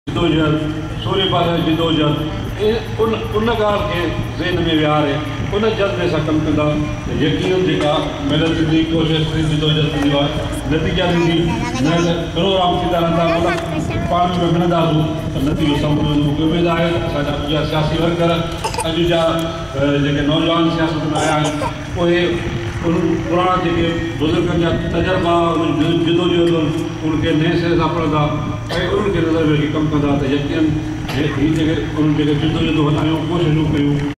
जिदोजहद सोरे पासे जिदोजहद उन ॻाल्हि खे ज़हन में विहारे उन जज़्बे सां कमु कंदा त यकीन जेका महिनत थींदी कोशिशि थींदी जिदोजहद थींदी आहे नतीजा ॾींदी न प्रोग्राम थींदा रहंदा पाण में मिलंदासीं त नतीजो समुझो मूंखे उमेदु आहे असांजा मुंहिंजा सियासी वर्कर अॼु जा जेके नौजवान सियासत में आया आहिनि उहे पुराणा जेके बुज़ुर्गनि जा तजुर्बा जिदोजहद उनखे नए सिरे सां पढ़ंदा ऐं उन्हनि खे नज़र में कमु कंदा त यकीन ही जेके उन्हनि जेके जिदोजहदूं हलायूं कोशिशूं कयूं